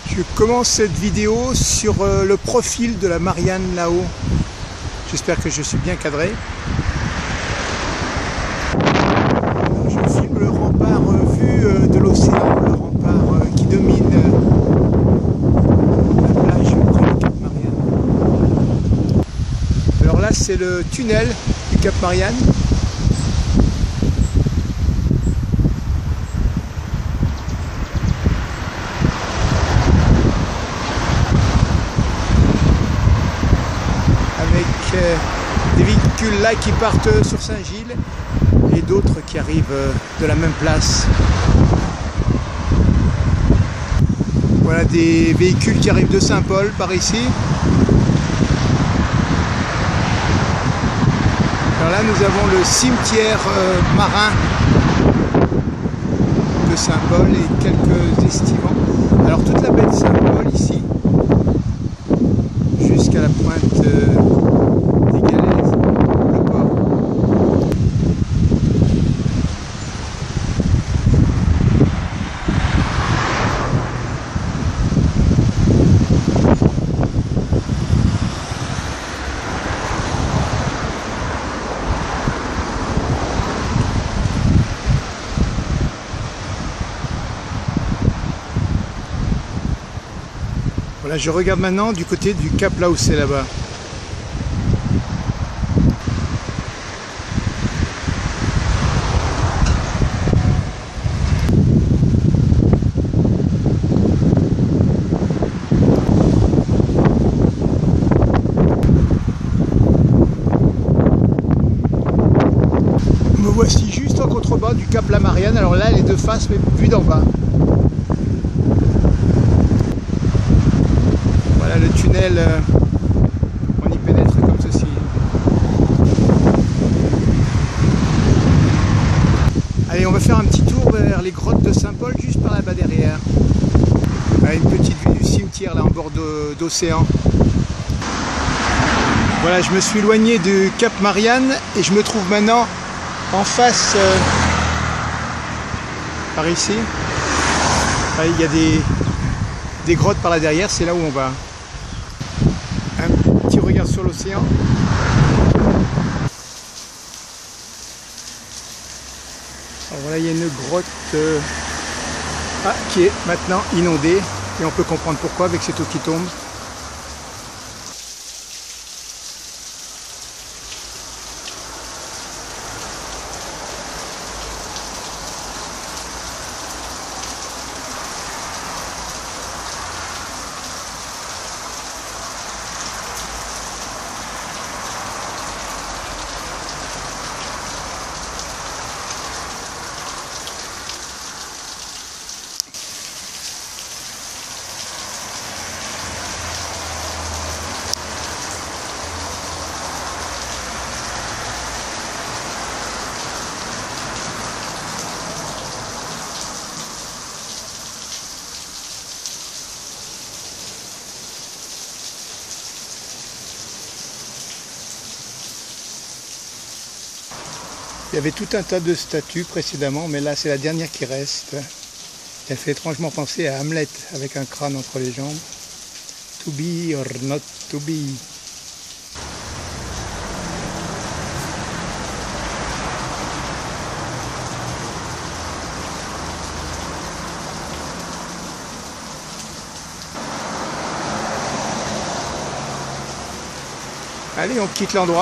Je commence cette vidéo sur le profil de la Marianne là-haut. J'espère que je suis bien cadré. Je filme le rempart vu de l'océan, le rempart qui domine la plage du Cap Marianne. Alors là, c'est le tunnel du Cap Marianne. Des véhicules là qui partent sur Saint-Gilles et d'autres qui arrivent de la même place. Voilà des véhicules qui arrivent de Saint-Paul par ici. Alors là nous avons le cimetière marin de Saint-Paul et quelques estivants. Alors toute la baie de Saint-Paul ici jusqu'à la pointe des Galaises, le port. Voilà, je regarde maintenant du côté du Cap là où c'est là-bas. Me voici juste en contrebas du Cap La Marianne. Alors là, les deux faces, mais vue d'en bas. Voilà le tunnel, on y pénètre comme ceci. Allez, on va faire un petit tour vers les grottes de Saint-Paul, juste par là-bas derrière. Une petite vue du cimetière là en bord d'océan. Voilà, je me suis éloigné du Cap Marianne et je me trouve maintenant en face, par ici. Il y a des grottes par là derrière, c'est là où on va. Un petit regard sur l'océan. Alors voilà, il y a une grotte qui est maintenant inondée et on peut comprendre pourquoi avec cette eau qui tombe. Il y avait tout un tas de statues précédemment, mais là c'est la dernière qui reste. Elle fait étrangement penser à Hamlet avec un crâne entre les jambes. To be or not to be. Allez, on quitte l'endroit.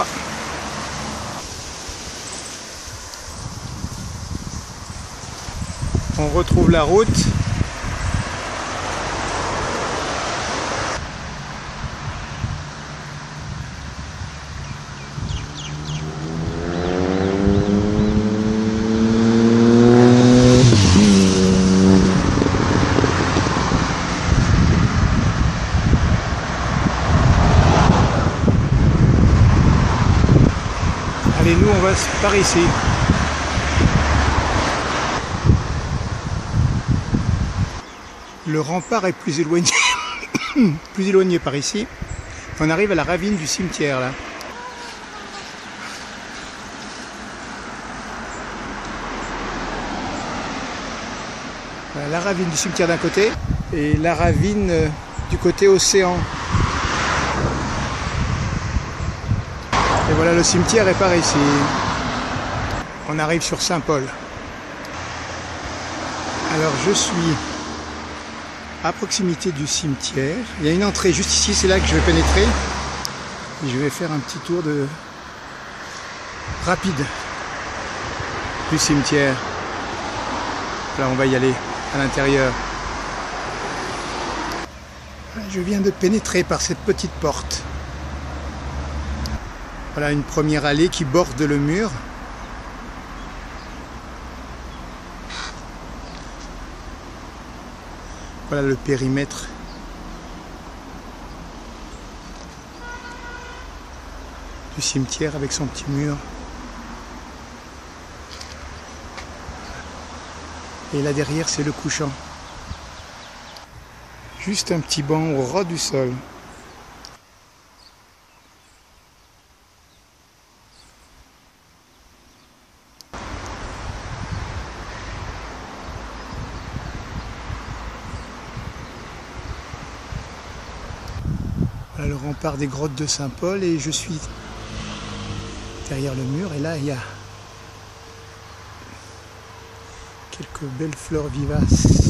On retrouve la route. Allez, nous on va par ici. Le rempart est plus éloigné, plus éloigné par ici. On arrive à la ravine du cimetière là. Voilà, la ravine du cimetière d'un côté. et la ravine du côté océan. Et voilà, le cimetière est par ici. On arrive sur Saint-Paul. Alors je suis à proximité du cimetière. Il y a une entrée juste ici, c'est là que je vais pénétrer. Et je vais faire un petit tour rapide du cimetière. Là on va y aller à l'intérieur. Je viens de pénétrer par cette petite porte. Voilà une première allée qui borde le mur. Voilà le périmètre du cimetière avec son petit mur. Et là derrière c'est le couchant. Juste un petit banc au ras du sol. Voilà le rempart des grottes de Saint-Paul et je suis derrière le mur et là il y a quelques belles fleurs vivaces.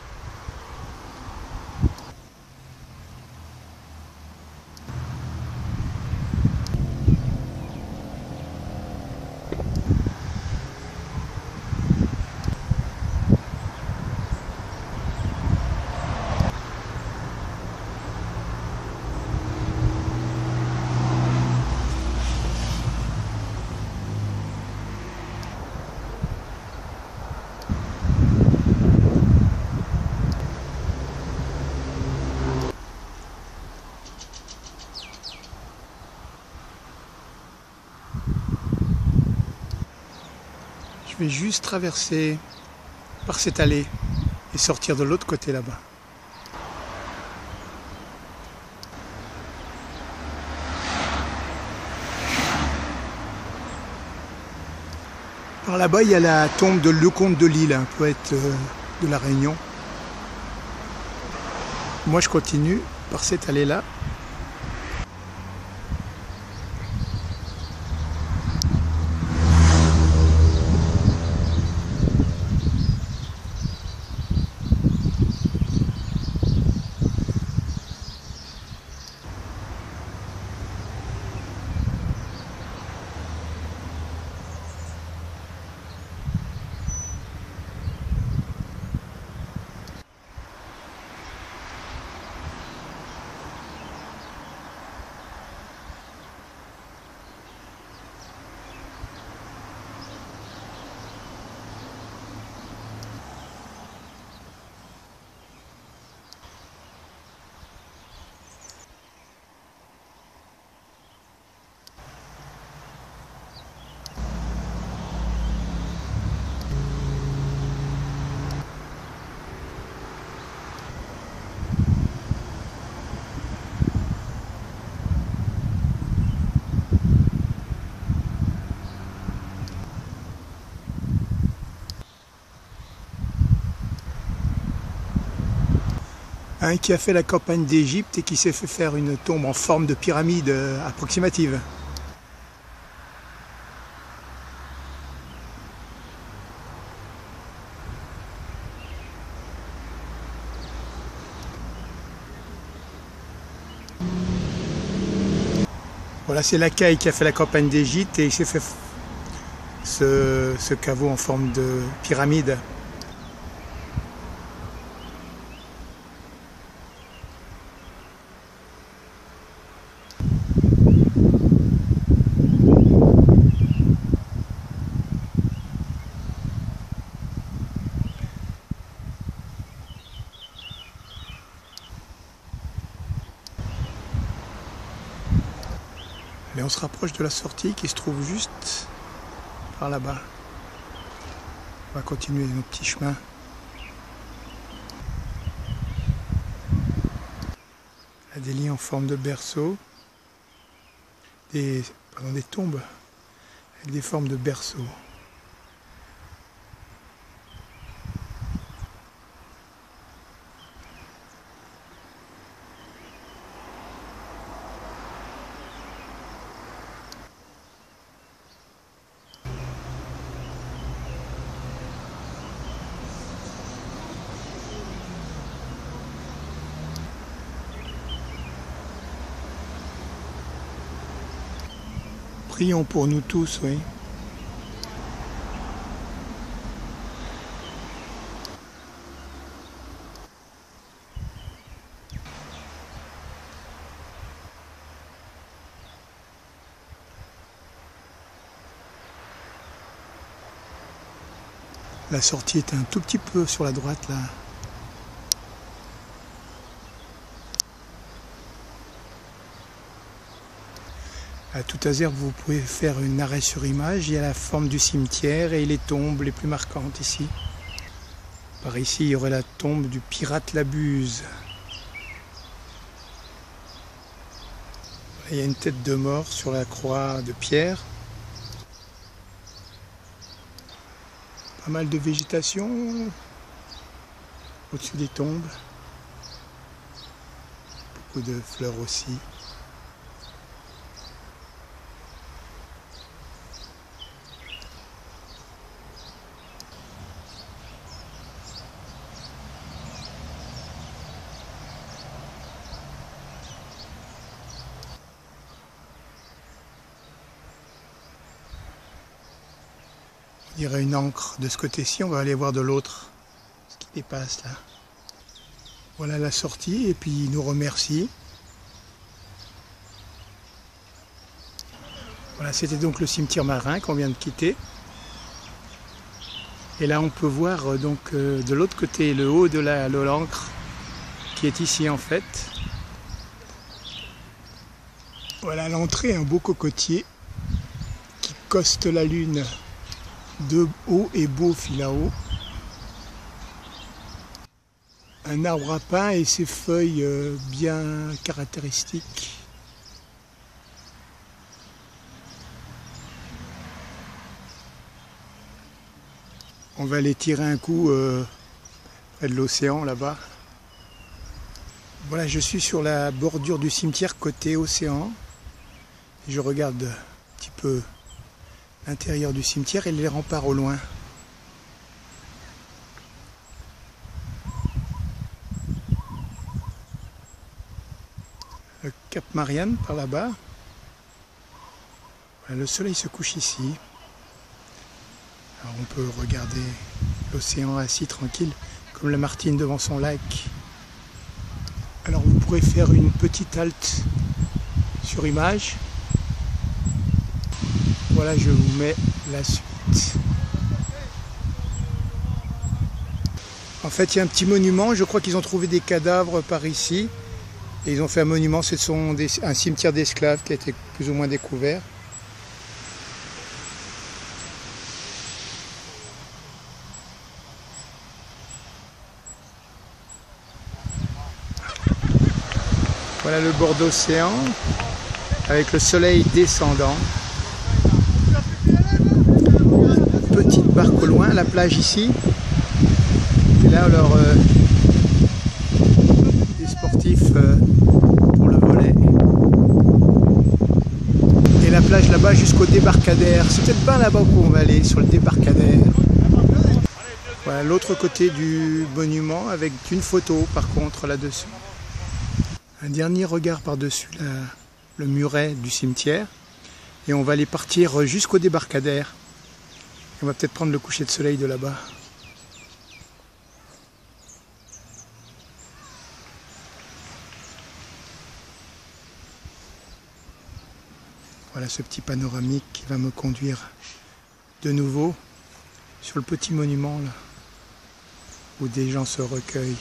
Je vais juste traverser par cette allée et sortir de l'autre côté là-bas. Par là-bas, il y a la tombe de Lecomte de Lille, un poète de la Réunion. Moi, je continue par cette allée-là. Un qui a fait la campagne d'Égypte et qui s'est fait faire une tombe en forme de pyramide approximative. Voilà, c'est Lacaille qui a fait la campagne d'Égypte et il s'est fait ce caveau en forme de pyramide. Et on se rapproche de la sortie qui se trouve juste par là-bas. On va continuer nos petits chemins. Il y a des lits en forme de berceau, des tombes avec des formes de berceaux. Prions pour nous tous, oui. La sortie est un tout petit peu sur la droite là. À Toutazer, vous pouvez faire un arrêt sur image. Il y a la forme du cimetière et les tombes les plus marquantes ici. Par ici, il y aurait la tombe du pirate Labuse. Il y a une tête de mort sur la croix de pierre. Pas mal de végétation au-dessus des tombes. Beaucoup de fleurs aussi. On dirait une encre de ce côté-ci, on va aller voir de l'autre, ce qui dépasse là. Voilà la sortie et puis il nous remercie. Voilà, c'était donc le cimetière marin qu'on vient de quitter. Et là on peut voir donc de l'autre côté le haut de l'ancre qui est ici en fait. Voilà l'entrée, un beau cocotier qui coste la lune. De haut et beau fil à haut. Un arbre à pain et ses feuilles bien caractéristiques. On va aller tirer un coup près de l'océan là-bas. Voilà, je suis sur la bordure du cimetière côté océan. Je regarde un petit peu l'intérieur du cimetière et les remparts au loin. Le Cap Marianne par là-bas. Voilà, le soleil se couche ici. Alors on peut regarder l'océan assis tranquille comme la Martine devant son lac. Alors vous pourrez faire une petite halte sur image. Voilà, je vous mets la suite. En fait, il y a un petit monument. Je crois qu'ils ont trouvé des cadavres par ici. Et ils ont fait un monument. Ce sont un cimetière d'esclaves qui a été plus ou moins découvert. Voilà le bord d'océan avec le soleil descendant. Petite barque au loin, la plage ici. Et là, alors, des sportifs pour le volley. Et la plage là-bas jusqu'au débarcadère. C'est peut-être pas là-bas où on va aller, sur le débarcadère. Voilà l'autre côté du monument avec une photo par contre là-dessus. Un dernier regard par-dessus le muret du cimetière. Et on va aller partir jusqu'au débarcadère. On va peut-être prendre le coucher de soleil de là-bas. Voilà ce petit panoramique qui va me conduire de nouveau sur le petit monument là, où des gens se recueillent.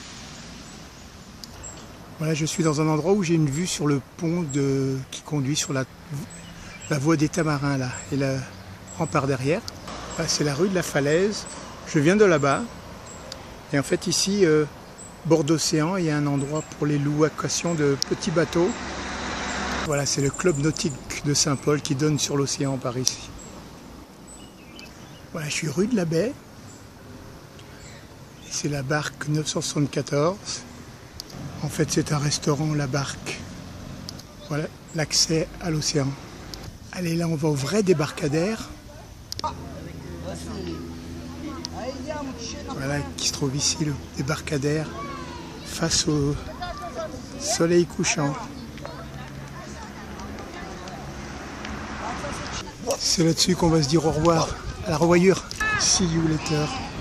Voilà, je suis dans un endroit où j'ai une vue sur le pont qui conduit sur la voie des Tamarins là, et le rempart derrière. Là, c'est la rue de la Falaise. Je viens de là-bas. Et en fait ici, bord d'océan, il y a un endroit pour les locations de petits bateaux. Voilà, c'est le club nautique de Saint-Paul qui donne sur l'océan par ici. Voilà, je suis rue de la Baie. Et c'est la barque 974. En fait, c'est un restaurant, la barque. Voilà, l'accès à l'océan. Allez, là, on va au vrai débarcadère. Voilà, qui se trouve ici, le débarcadère, face au soleil couchant. C'est là-dessus qu'on va se dire au revoir, à la revoyure. See you later.